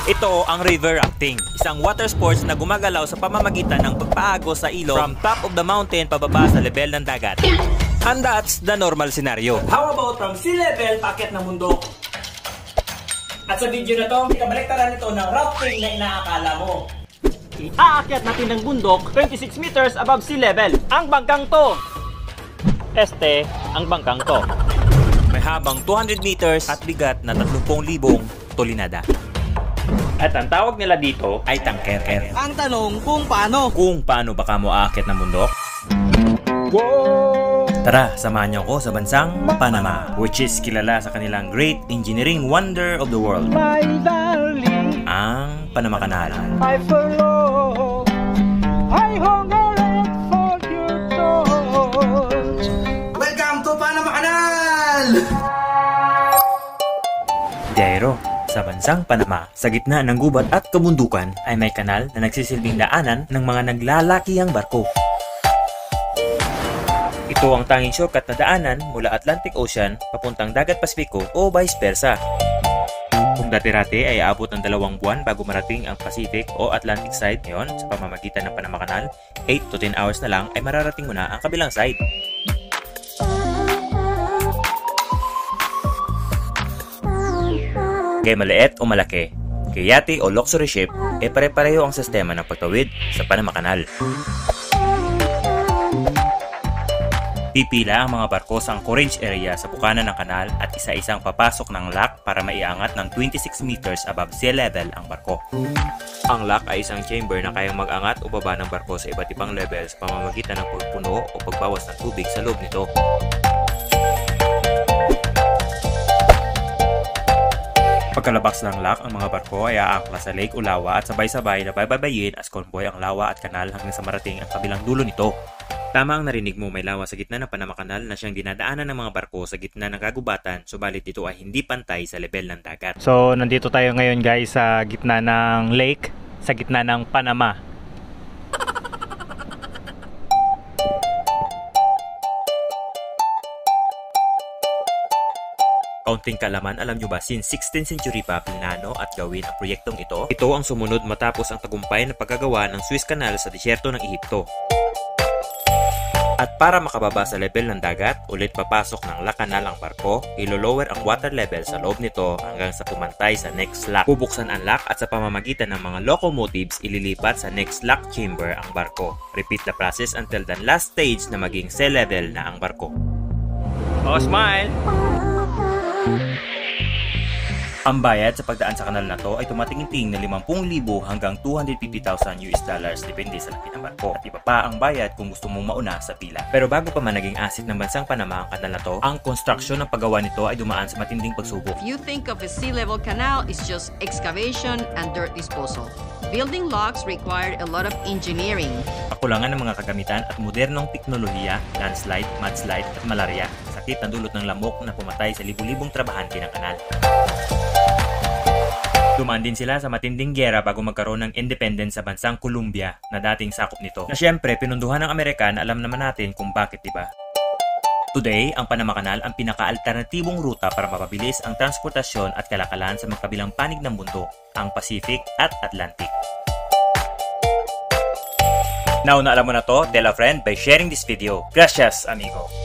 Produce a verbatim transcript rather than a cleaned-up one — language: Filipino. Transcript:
Ito ang river rafting, isang water sports na gumagalaw sa pamamagitan ng pagpaagos sa ilog from top of the mountain pababa sa level ng dagat. And that's the normal scenario. How about from sea level paakyat ng bundok? At sa video na to, ikabaliktaran ito ng rafting na inaakala mo. Aakyat natin ng bundok twenty-six meters above sea level. Ang bangkang to. Este, ang bangkang to. May habang two hundred meters at bigat na thirty thousand tolinada. At ang tawag nila dito ay tangker. Ang tanong kung paano? Kung paano baka mo aakyat ng bundok? Tara, samahan niyo ako sa bansang Panama, which is kilala sa kanilang great engineering wonder of the world, ang Panama Canal. I follow, I hunger for your touch. Welcome to Panama Canal! Jairo, sa bansang Panama, sa gitna ng gubat at kabundukan ay may kanal na nagsisilbing daanan ng mga naglalakihang barko. Ito ang tanging shortcut na daanan mula Atlantic Ocean papuntang Dagat Pasifiko o vice versa. Kung dati-rati ay aabot ng dalawang buwan bago marating ang Pacific o Atlantic side, ngayon sa pamamagitan ng Panama Canal, eight to ten hours na lang ay mararating mo na ang kabilang side. Kaya maliit o malaki, kaya yate o luxury ship, e pare-pareho ang sistema ng pagtawid sa Panama Canal. Pipila ang mga barko sa anchorage area sa bukana ng kanal at isa-isang papasok ng lock para maiangat ng twenty-six meters above sea level ang barko. Ang lock ay isang chamber na kayang mag-angat o baba ng barko sa iba't ibang level sa pamamagitan ng pagpuno o pagbawas ng tubig sa loob nito. Pagkalabas ng lock, ang mga barko ay aangkla sa lake o lawa at sabay-sabay na baybayin as convoy ang lawa at kanal hanggang sa marating ang kabilang dulo nito. Tama ang narinig mo, may lawa sa gitna ng Panama Canal na siyang dinadaanan ng mga barko sa gitna ng kagubatan, subalit ito ay hindi pantay sa level ng dagat. So, nandito tayo ngayon guys sa gitna ng lake, sa gitna ng Panama. Kaunting kalaman, alam nyo ba, since sixteenth century pa plinano at gawin ang proyektong ito? Ito ang sumunod matapos ang tagumpay na pagkagawa ng Suez Canal sa disyerto ng Ehipto. At para makababa sa level ng dagat, ulit papasok ng lock canal ang barko, ilo-lower ang water level sa loob nito hanggang sa pumantay sa next lock. Bubuksan ang lock at sa pamamagitan ng mga locomotives, ililipat sa next lock chamber ang barko. Repeat the process until the last stage na maging sea level na ang barko. Oh, smile! Ang bayad sa pagdaan sa kanal na to ay tumatingting na limampu libo hanggang two hundred fifty thousand U S dollars depende sa laki ng barko. At iba pa ang bayad kung gusto mong mauna sa pila. Pero bago pa man naging asset ng bansang Panama ang kanal na to, ang construction ng paggawa nito ay dumaan sa matinding pagsubok. If you think of a sea level canal, it's just excavation and dirt disposal. Building locks required a lot of engineering. Kakulangan ng mga kagamitan at modernong teknolohiya, landslide, mudslide at malaria. Sakit na dulot ng lamok na pumatay sa libu-libong trabahante ng kanal. Dumaan din sila sa matinding giyera bago magkaroon ng independence sa bansang Colombia na dating sakop nito. Na syempre, pinunduhan ng Amerikan, alam naman natin kung bakit, diba? Today, ang Panama Canal ang pinaka-alternatibong ruta para mapabilis ang transportasyon at kalakalan sa magkabilang panig ng mundo, ang Pacific at Atlantic. Now na alam mo na to, tell a friend by sharing this video. Gracias, amigo!